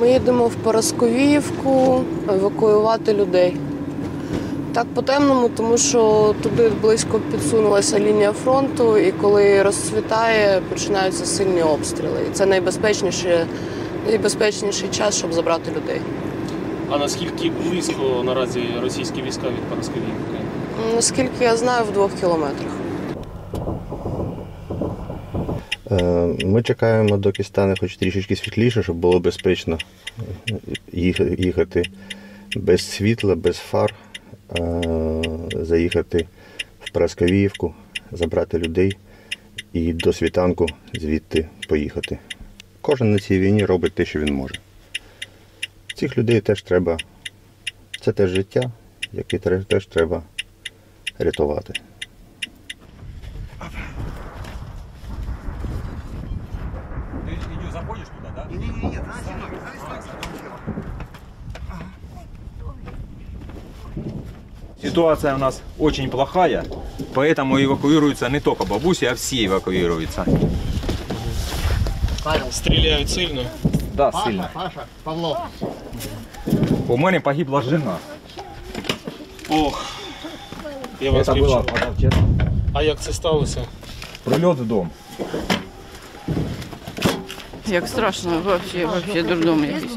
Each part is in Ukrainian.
Ми їдемо в Парасковіївку евакуювати людей. Так по-темному, тому що туди близько підсунулася лінія фронту, і коли розцвітає, починаються сильні обстріли. І це найбезпечніший час, щоб забрати людей. А наскільки близько наразі російські війська від Парасковіївки? Наскільки я знаю, в 2 кілометрах. Ми чекаємо, доки стане хоч трішечки світліше, щоб було безпечно їхати без світла, без фар, заїхати в Парасковіївку, забрати людей і до світанку звідти поїхати. Кожен на цій війні робить те, що він може. Цих людей теж треба, це теж життя, яке теж треба рятувати. Заходишь туда, да? Нет. Ситуация у нас очень плохая, поэтому эвакуируются не только бабуси, а все эвакуируются. Стріляють сильно? Да, сильно. Паша, Павло. У мене погибла жена. Ох, я вас Это было співчуваю. позавчера. А як це сталося? Прильот в дом. Як страшно, вообще дурдом якийсь.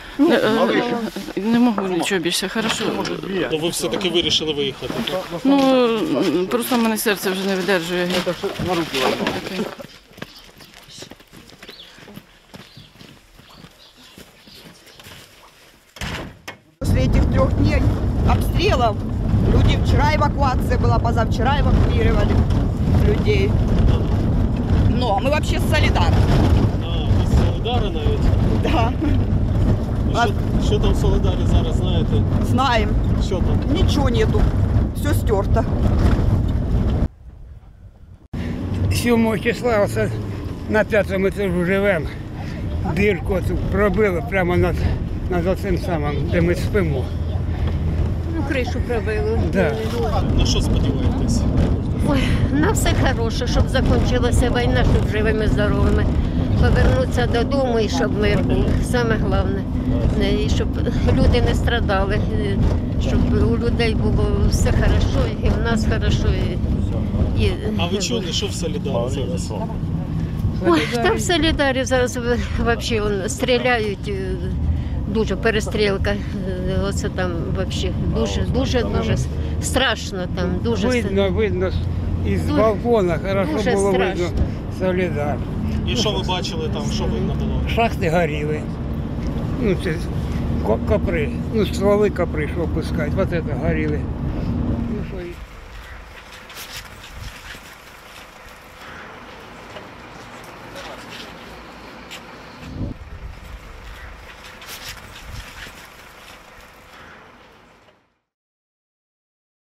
Не можу нічого більше, хорошо. Ну ви все-таки вирішили виїхати? Ну, просто в мене серце вже не видержує. Таке. После этих 3 дней обстрелов люди, вчера эвакуация была, позавчера эвакуировали людей. Но мы вообще с Солидар. А, ви з Солидара навіть? Да, Що там в Солидарі зараз, знаєте? знаем. Що там? Ничего нету. Все стерто. 7 числа оце на 5-му етажу живемо. Дірку цю пробили прямо над оцим самим, де ми спимо. Ну, кришу пробили. Да. На що сподіваєтесь? Ой, на все хороше, щоб закінчилася війна, щоб живими, здоровими. Повернутися додому і щоб мир був. Саме головне. І щоб люди не страдали, щоб у людей було все хорошо, і в нас хорошо. А ви чули, що в Солидарі зараз? Ой, там в Солидарі зараз взагалі стріляють, дуже перестрілка. Оце там взагалі дуже страшно там. Дуже Видно, із балкона хорошо дуже було страшно. видно Солидар. І що ви бачили там, що видно було? Шахти горіли. Ну, це копри, стволи копри, що опускають. Вот це горіли. Ну, що і